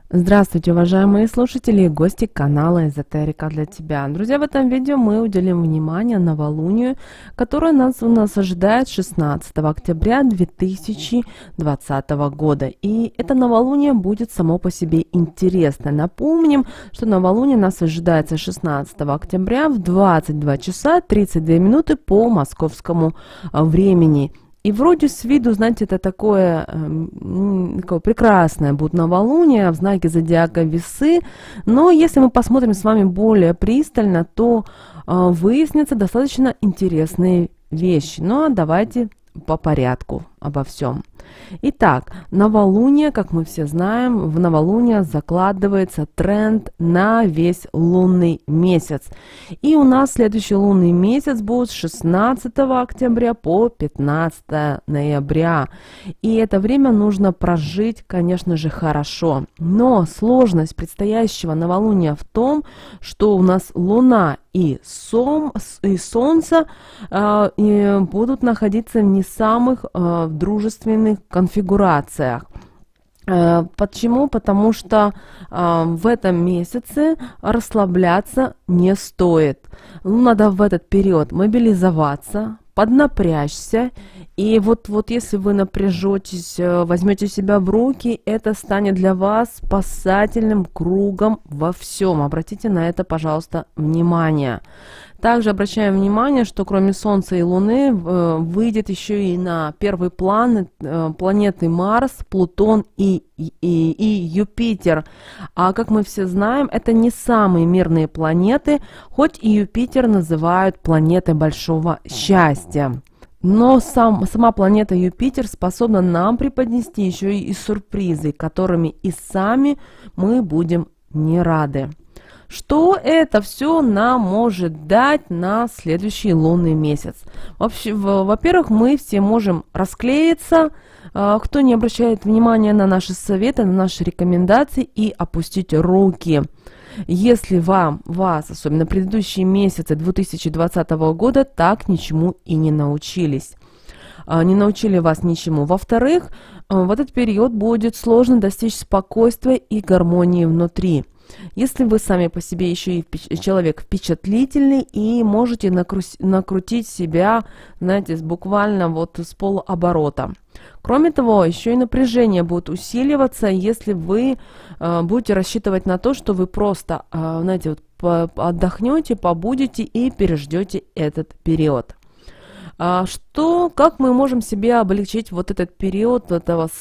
Здравствуйте, уважаемые слушатели и гости канала Эзотерика для тебя. Друзья, в этом видео мы уделим внимание новолунию, которое у нас ожидает 16 октября 2020 года. И это новолуние будет само по себе интересно. Напомним, что новолуние нас ожидается 16 октября в 22 часа 32 минуты по московскому времени. И вроде с виду, знаете, это такое прекрасное будет новолуние в знаке зодиака Весы, но если мы посмотрим с вами более пристально, то выяснятся достаточно интересные вещи. Но давайте по порядку обо всем. Итак, новолуние, как мы все знаем, в новолуние закладывается тренд на весь лунный месяц. И у нас следующий лунный месяц будет с 16 октября по 15 ноября. И это время нужно прожить, конечно же, хорошо. Но сложность предстоящего новолуния в том, что у нас Луна и Солнце будут находиться в не самых дружественных конфигурациях. Почему? Потому что в этом месяце расслабляться не стоит. Надо в этот период мобилизоваться, поднапрячься. И вот если вы напряжетесь, возьмете себя в руки, это станет для вас спасательным кругом во всем. Обратите на это, пожалуйста, внимание. Также обращаем внимание, что кроме Солнца и Луны выйдет еще и на первый план планеты Марс, Плутон и Юпитер. А как мы все знаем, это не самые мирные планеты, хоть и Юпитер называют планетой большого счастья. Но сама планета Юпитер способна нам преподнести еще и сюрпризы, которыми и сами мы будем не рады. Что это все нам может дать на следующий лунный месяц? Во-первых, мы все можем расклеиться, кто не обращает внимания на наши советы, на наши рекомендации, и опустить руки. Если вас, особенно предыдущие месяцы 2020 года, так ничему и не научились. Не научили вас ничему. Во-вторых, в этот период будет сложно достичь спокойствия и гармонии внутри. Если вы сами по себе еще и человек впечатлительный и можете накрутить себя, знаете, буквально вот с полуоборота. Кроме того, еще и напряжение будет усиливаться, если вы будете рассчитывать на то, что вы просто, знаете, вот отдохнете, побудете и переждете этот период. Как мы можем себе облегчить вот этот период с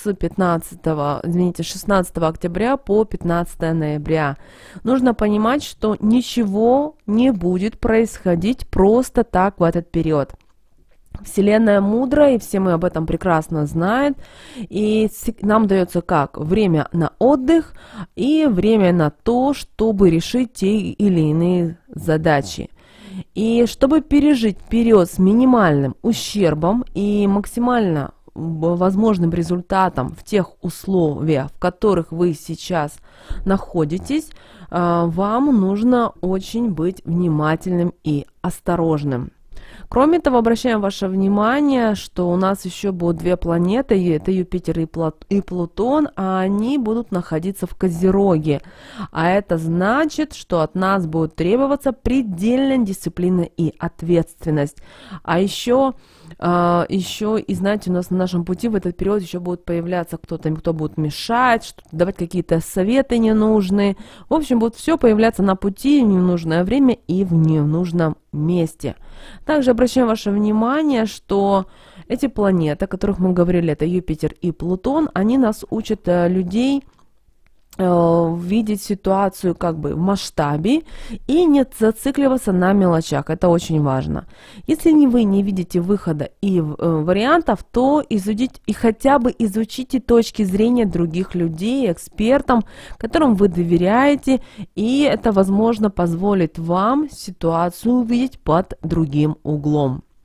16 октября по 15 ноября? Нужно понимать, что ничего не будет происходить просто так в этот период. Вселенная мудрая, и все мы об этом прекрасно знаем, и нам дается как время на отдых и время на то, чтобы решить те или иные задачи. И чтобы пережить период с минимальным ущербом и максимально возможным результатом в тех условиях, в которых вы сейчас находитесь, вам нужно очень быть внимательным и осторожным. Кроме того, обращаем ваше внимание, что у нас еще будут две планеты, это Юпитер и Плутон, а они будут находиться в Козероге. А это значит, что от нас будет требоваться предельная дисциплина и ответственность. А еще и, знаете, у нас на нашем пути в этот период еще будет появляться кто-то, кто будет мешать, давать какие-то советы ненужные. В общем, будет все появляться на пути в ненужное время и в ненужном месте. Также обращаем ваше внимание, что эти планеты, о которых мы говорили, это Юпитер и Плутон, они нас учат людей видеть ситуацию как бы в масштабе и не зацикливаться на мелочах. Это очень важно. Если вы не видите выхода и вариантов, то хотя бы изучите точки зрения других людей, экспертам, которым вы доверяете, и это, возможно, позволит вам ситуацию увидеть под другим углом.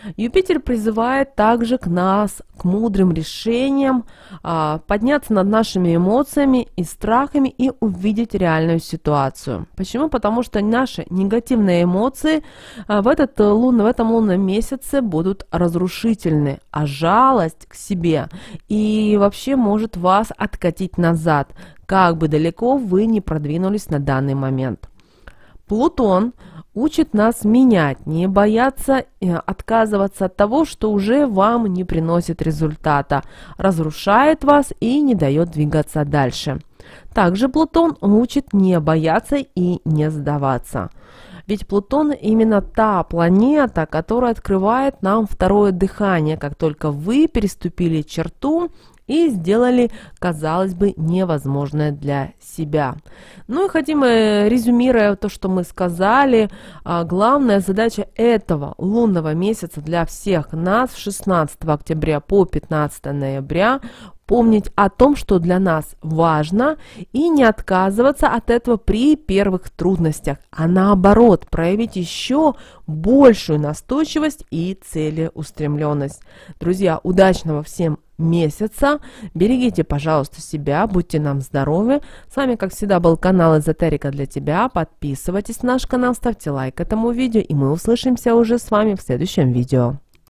Юпитер призывает также к нас, к мудрым решениям, подняться над нашими эмоциями и страхами и увидеть реальную ситуацию. Почему? Потому что наши негативные эмоции в этом лунном месяце будут разрушительны, а жалость к себе и вообще может вас откатить назад, как бы далеко вы ни продвинулись на данный момент. Плутон учит нас менять, не бояться отказываться от того, что уже вам не приносит результата, разрушает вас и не дает двигаться дальше. Также Плутон учит не бояться и не сдаваться. Ведь Плутон именно та планета, которая открывает нам второе дыхание, как только вы переступили черту и сделали, казалось бы, невозможное для себя. Ну и хотим, резюмируя то, что мы сказали, главная задача этого лунного месяца для всех нас с 16 октября по 15 ноября помнить о том, что для нас важно, и не отказываться от этого при первых трудностях, а наоборот, проявить еще большую настойчивость и целеустремленность. Друзья, удачного всем месяца. Берегите, пожалуйста, себя, будьте нам здоровы. С вами, как всегда, был канал Эзотерика для тебя. Подписывайтесь на наш канал, ставьте лайк этому видео, и мы услышимся уже с вами в следующем видео.